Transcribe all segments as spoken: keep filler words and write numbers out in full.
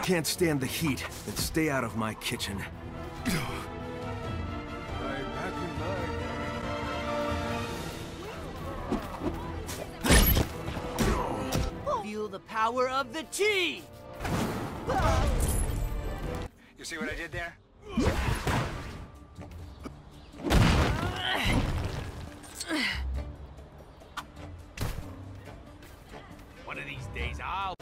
Can't stand the heat, then stay out of my kitchen. I'm back in line. Feel the power of the chi! You see what I did there? One of these days, I'll...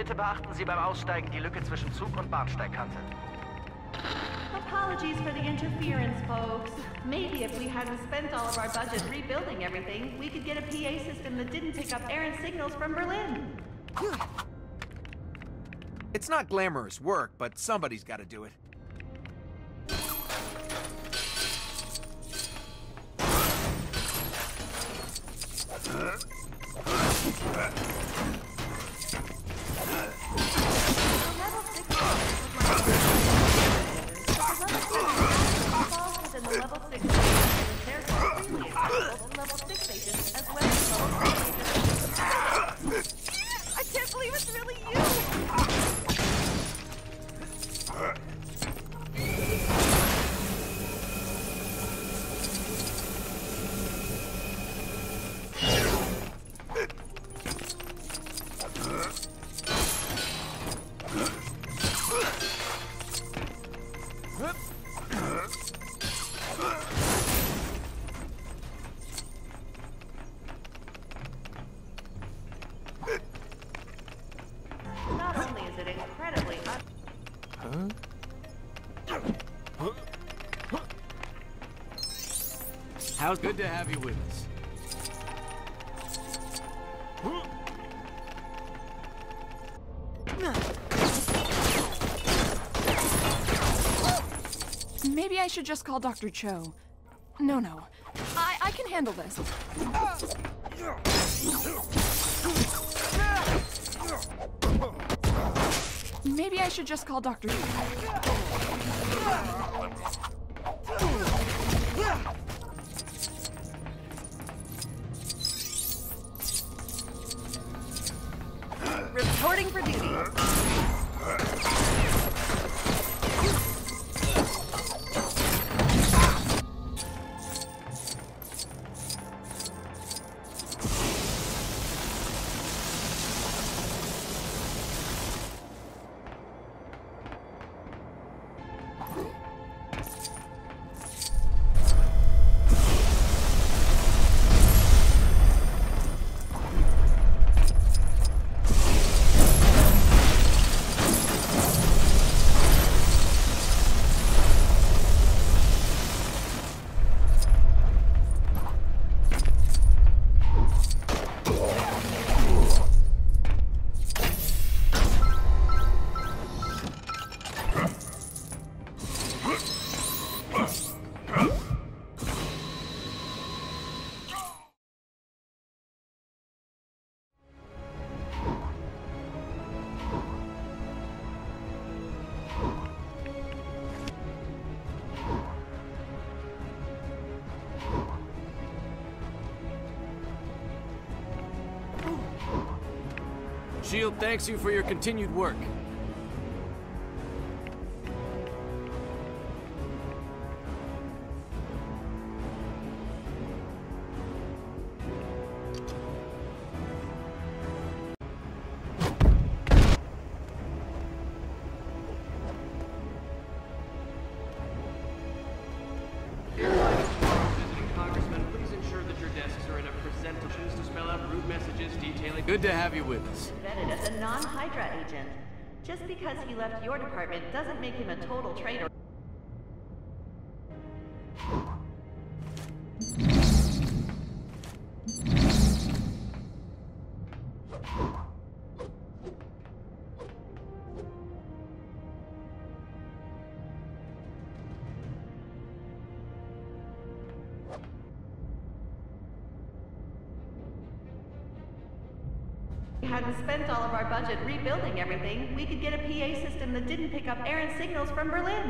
Bitte beachten Sie beim Aussteigen die Lücke zwischen Zug- und Bahnsteigkante. Apologies for the interference, folks. Maybe if we hadn't spent all of our budget rebuilding everything, we could get a P A system that didn't pick up errant signals from Berlin. It's not glamorous work, but somebody's got to do it. Level six station is therefore freely accessible to level six stations as well as level six stations. I can't believe it's really you! Not only is it incredibly un- How's good to have you with us. Maybe I should just call Doctor Cho. No, no. I, I can handle this. Maybe I should just call Doctor Cho. reporting for duty. SHIELD thanks you for your continued work. Good to have you with us. Vetted as a non-Hydra agent. Just because he left your department doesn't make him a total traitor. If we hadn't spent all of our budget rebuilding everything, we could get a P A system that didn't pick up errant signals from Berlin.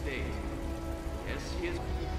date. Yes, she is